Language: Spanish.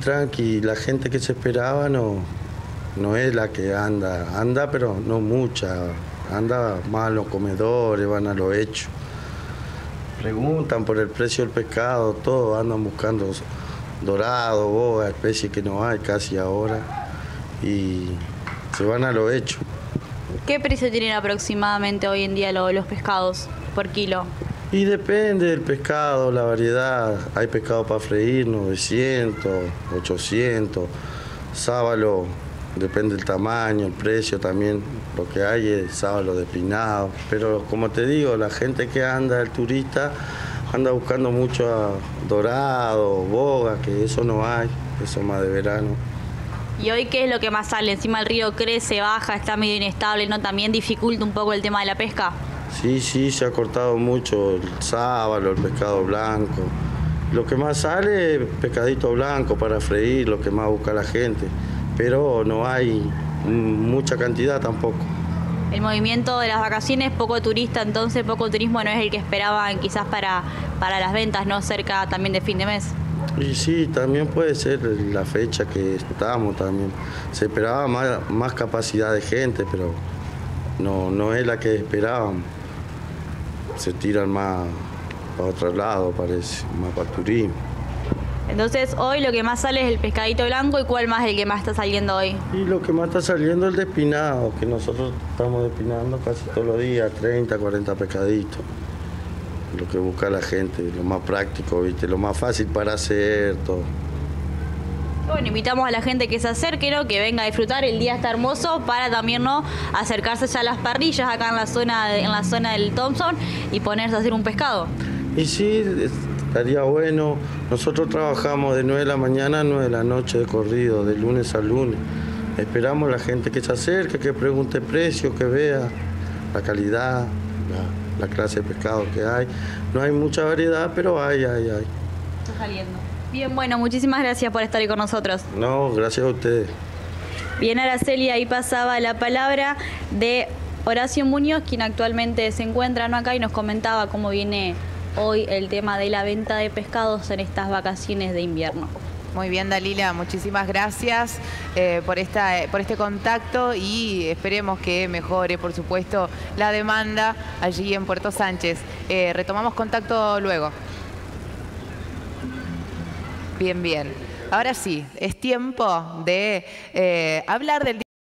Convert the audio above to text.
tranqui, la gente que se esperaba no es la que anda pero no mucha, anda más a los comedores, van a lo hecho. Preguntan por el precio del pescado, todos andan buscando dorado, boga, especies que no hay casi ahora, y se van a lo hecho. ¿Qué precio tienen aproximadamente hoy en día los pescados por kilo? Y depende del pescado, la variedad. Hay pescado para freír, 900, 800. Sábalo, depende del tamaño, el precio también. Lo que hay es sábalo despinado. Pero como te digo, la gente que anda, el turista, anda buscando mucho dorado, boga, que eso no hay, eso más de verano. ¿Y hoy qué es lo que más sale? Encima el río crece, baja, está medio inestable, ¿no? ¿También dificulta un poco el tema de la pesca? Sí, se ha cortado mucho el sábalo, el pescado blanco. Lo que más sale es pescadito blanco para freír, lo que más busca la gente. Pero no hay mucha cantidad tampoco. El movimiento de las vacaciones, poco turista, entonces poco turismo no es el que esperaban quizás para las ventas, ¿no? Cerca también de fin de mes. Y sí, también puede ser la fecha que estamos también. Se esperaba más capacidad de gente, pero no es la que esperaban. Se tiran más para otro lado, parece, más para el turismo. Entonces hoy lo que más sale es el pescadito blanco, ¿y cuál más es el que más está saliendo hoy? Y lo que más está saliendo es el despinado, que nosotros estamos despinando casi todos los días, 30, 40 pescaditos. Lo que busca la gente, lo más práctico, ¿viste? Lo más fácil para hacer, todo. Bueno, invitamos a la gente que se acerque, ¿no? Que venga a disfrutar, el día está hermoso, para también, ¿no? Acercarse ya a las parrillas acá en la zona del Thompson y ponerse a hacer un pescado. Y sí, estaría bueno. Nosotros trabajamos de 9 de la mañana a 9 de la noche de corrido, de lunes a lunes. Esperamos a la gente que se acerque, que pregunte precio, que vea la calidad, la clase de pescado que hay. No hay mucha variedad, pero hay. Está saliendo. Bien, bueno, muchísimas gracias por estar ahí con nosotros. No, gracias a ustedes. Bien, Araceli, ahí pasaba la palabra de Horacio Muñoz, quien actualmente se encuentra acá y nos comentaba cómo viene hoy el tema de la venta de pescados en estas vacaciones de invierno. Muy bien, Dalila, muchísimas gracias por este contacto y esperemos que mejore, por supuesto, la demanda allí en Puerto Sánchez. Retomamos contacto luego. Bien. Ahora sí, es tiempo de hablar del